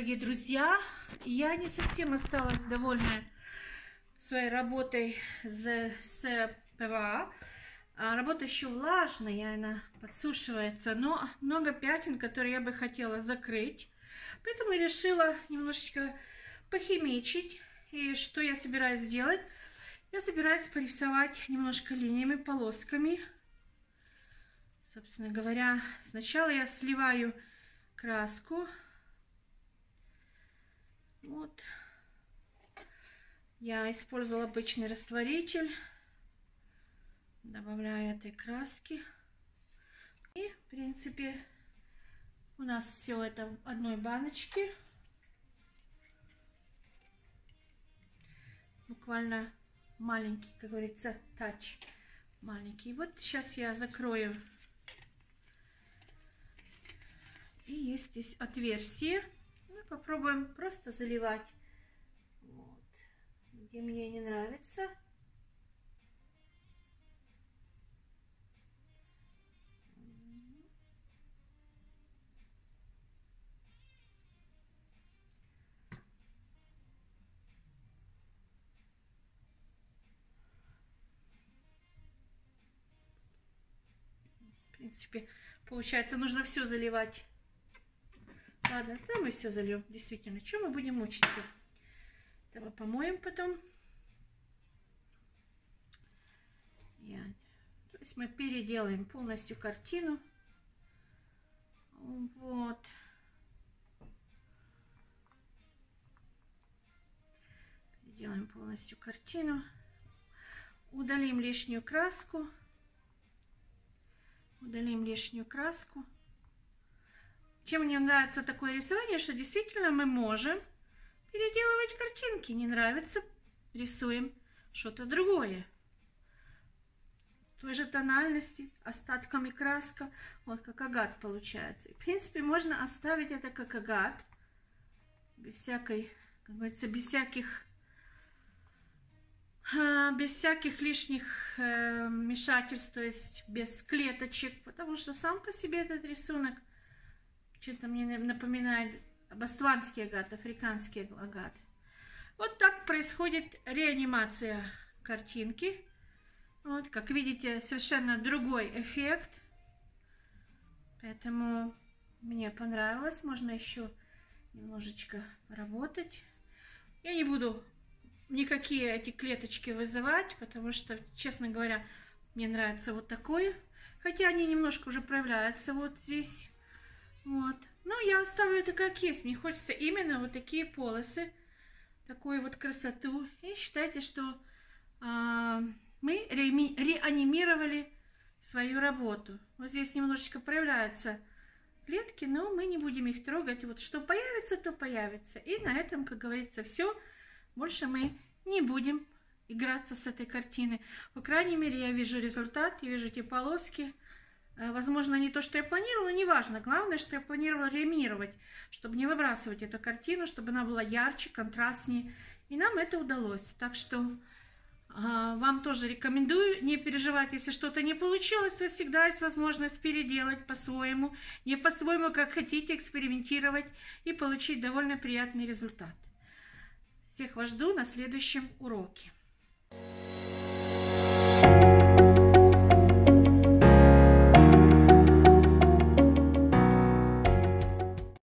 дорогие друзья! Я не совсем осталась довольна своей работой с ПВА. Работа еще влажная, она подсушивается, но много пятен, которые я бы хотела закрыть. Поэтому я решила немножечко похимичить. И что я собираюсь сделать? Я собираюсь порисовать немножко линиями, полосками. Собственно говоря, сначала я сливаю краску. Вот. Я использовала обычный растворитель. Добавляю этой краски. И, в принципе, у нас все это в одной баночке. Буквально маленький, как говорится, тач. Маленький. Вот сейчас я закрою. И есть здесь отверстие. Мы попробуем просто заливать. Вот. Где мне не нравится. В принципе, получается, нужно все заливать. Ладно, тогда мы все зальем. Действительно, чем мы будем мучиться? Это мы помоем потом. То есть мы переделаем полностью картину. Вот. Переделаем полностью картину. Удалим лишнюю краску. Удалим лишнюю краску. Чем мне нравится такое рисование, что действительно мы можем переделывать картинки. Не нравится, рисуем что-то другое. Той же тональности, остатками краска. Вот как агат получается. И, в принципе, можно оставить это как агат. Без всякой, как говорится, без всяких лишних вмешательств, то есть без клеточек. Потому что сам по себе этот рисунок что-то мне напоминает боцванский агат, африканский агат. Вот так происходит реанимация картинки. Вот, как видите, совершенно другой эффект. Поэтому мне понравилось. Можно еще немножечко поработать. Я не буду никакие эти клеточки вызывать, потому что, честно говоря, мне нравится вот такое. Хотя они немножко уже проявляются вот здесь. Вот. Но я оставлю это как есть. Мне хочется именно вот такие полосы, такую вот красоту. И считайте, что мы реанимировали свою работу. Вот здесь немножечко проявляются клетки, но мы не будем их трогать. Вот что появится, то появится. И на этом, как говорится, все. Больше мы не будем играться с этой картиной. По крайней мере, я вижу результат, я вижу эти полоски. Возможно, не то, что я планировала, неважно. Главное, что я планировала реанимировать, чтобы не выбрасывать эту картину, чтобы она была ярче, контрастнее. И нам это удалось. Так что вам тоже рекомендую. Не переживать, если что-то не получилось. У вас всегда есть возможность переделать по-своему. Не по-своему, как хотите, экспериментировать и получить довольно приятный результат. Всех вас жду на следующем уроке.